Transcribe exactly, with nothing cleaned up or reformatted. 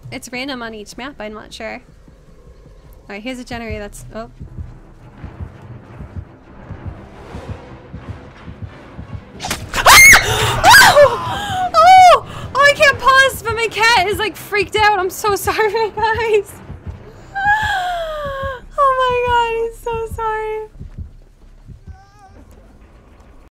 it's random on each map, I'm not sure. Alright, here's a generator that's... Oh. Oh! Oh! Oh, I can't pause, but my cat is like freaked out. I'm so sorry, guys.